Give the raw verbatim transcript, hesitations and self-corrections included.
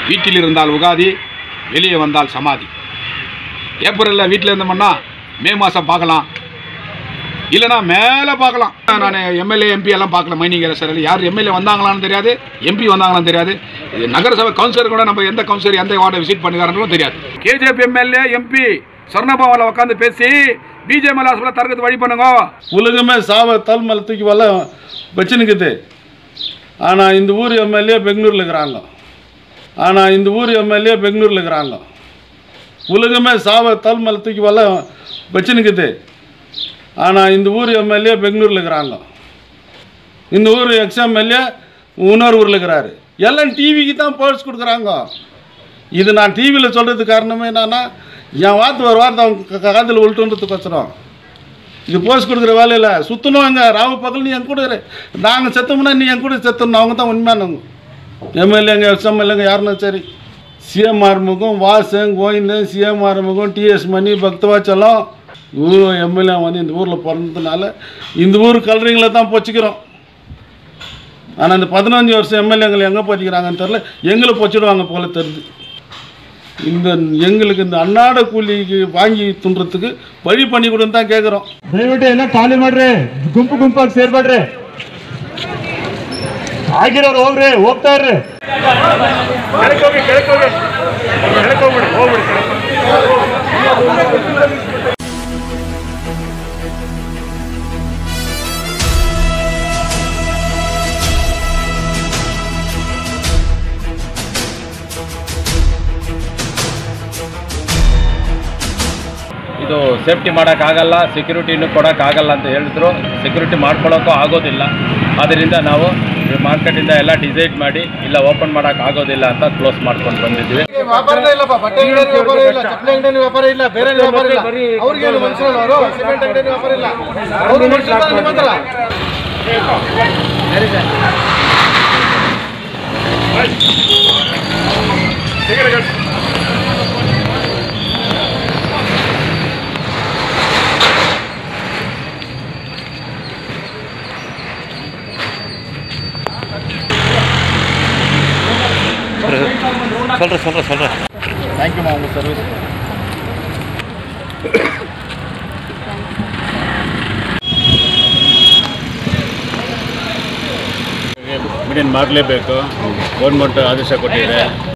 வீட்டில் இருந்தால் உகாதி, வெளியே வந்தால் சமாதி. ஏப்ரலில் வீட்டில் இருந்தோம்னா மே மாதம் பார்க்கலாம், இல்லைனா மேலே பார்க்கலாம். நான் எம்எல்ஏ எம்பி எல்லாம் பார்க்கல. மைனிங் அரசியல் யார் எம்எல்ஏ வந்தாங்களான்னு தெரியாது, எம்பி வந்தாங்களான்னு தெரியாது. நகரசபை கவுன்சிலர் கூட நம்ம எந்த கவுன்சிலர் எந்த வார்டை விசிட் பண்ணுறாங்கன்னு தெரியாது. கேஜிஎஃப் எம்எல்ஏ எம்பி சொர்ணபவனில் உட்காந்து பேசி பிஜேபி ஹாஸ்பிட்டல் தரத்துக்கு வழி பண்ணுங்க. உலகமே சாவ தல் மேலே தூக்கி வர வச்சுனுக்குது. ஆனால் இந்த ஊர் எம்எல்ஏ பெங்களூரில் இருக்கிறாங்க. ஆனால் இந்த ஊர் எம்எல்ஏ பெங்களூரில் இருக்கிறாங்க. உலகமே சாவ தல் மேலே தூக்கி வர வச்சுனுக்குது. ஆனால் இந்த ஊர் எம்எல்ஏ பெங்களூரில் இருக்கிறாங்க. இந்த ஊர் எக்ஸ் எம்எல்ஏ இன்னொரு ஊரில் இருக்கிறாரு. எல்லாம் டிவிக்கு தான் போஸ்ட் கொடுக்குறாங்க. இது நான் டிவியில் சொல்கிறதுக்கு காரணமே என்னன்னா, என் வார்த்தை ஒரு வார்த்தை அவங்க காதில் உள்ட்டுன்றதுக்கு வச்சுரும். இது போஸ்ட் கொடுக்குற வேலையில் சுற்றணும். எங்கே ராவு பகல் நீ என் கூட நாங்கள் செத்தோம்னா நீ என் கூட செத்தணும். அவங்க தான் உண்மையானவங்க. எம்எல்ஏங்க எக்ஸ் எம்எல்ஏங்க யாருன்னா சரி. CM Arumugam, Vasan, Govindan, CM Arumugam, TS Mani, Bhaktavatsalam ஊர் எம்எல்ஏ வந்து இந்த ஊரில் பிறந்ததுனால இந்த ஊர் கலரிங்களை தான் பொச்சிக்கிறோம். ஆனால் இந்த பதினஞ்சு வருஷம் எம்எல்ஏங்களை எங்கே பொச்சிக்கிறாங்கன்னு தெரில. எங்களை பொச்சிடுவாங்க போல தெரியுது. இந்த எங்களுக்கு இந்த அன்னாட கூலிக்கு வாங்கி துன்றதுக்கு வழி பண்ணி கொடுன்னு தான் கேட்குறோம். ದಯವಿಟ್ಟು ಎಲ್ಲ ಖಾಲಿ ಮಾಡ್ರಿ, ಗುಂಪು ಗುಂಪಾಗಿ ಸೇರ್ಬೇಡ್ರಿ. ಆಗಿರೋರು ಹೋಗ್ರಿ, ಹೋಗ್ತಾ ಇರ್ರಿ. ಇದು ಸೇಫ್ಟಿ ಮಾಡೋಕ್ಕಾಗಲ್ಲ, ಸೆಕ್ಯೂರಿಟಿನೂ ಕೊಡೋಕ್ಕಾಗಲ್ಲ ಅಂತ ಹೇಳಿದ್ರು. ಸೆಕ್ಯೂರಿಟಿ ಮಾಡ್ಕೊಳ್ಳೋಕ್ಕೂ ಆಗೋದಿಲ್ಲ. ಆದ್ದರಿಂದ ನಾವು ಮಾರ್ಕೆಟಿಂದ ಎಲ್ಲ ಡಿಸೈಡ್ ಮಾಡಿ ಇಲ್ಲ ಓಪನ್ ಮಾಡೋಕ್ಕಾಗೋದಿಲ್ಲ ಅಂತ ಕ್ಲೋಸ್ ಮಾಡ್ಕೊಂಡು ಬಂದಿದ್ವಿ. ವ್ಯಾಪಾರನೇ ಇಲ್ಲಪ್ಪ, ಬಟ್ಟೆ ಅಂಗಡಿ ವ್ಯಾಪಾರ ಇಲ್ಲ, ಚಪ್ಪಲಿ ಅಂಗಡಿ ವ್ಯಾಪಾರ ಇಲ್ಲ, ಬೇರೆ ವ್ಯಾಪಾರ ಇಲ್ಲ. ಅವ್ರಿಗೇನು ಮನುಷ್ಯರಲ್ಲ, ಅವರು ಸಿಮೆಂಟ್ ಅಂಗಡಿ ವ್ಯಾಪಾರ ಇಲ್ಲ, ಅವರು ಮನುಷ್ಯರಲ್ಲ. ನಿಮ್ಮಂತರ சொல்கிறேன் சொல்கிறேன் சொல்கிறேன் தேங்க்யூம்மா உங்கள் சர்வீஸ். ಮೀಡಿಯನ್ ಮಾಡಲೇಬೇಕು. ಗೌರ್ಮೆಂಟ್ ಆದೇಶ ಕೊಟ್ಟಿದೆ.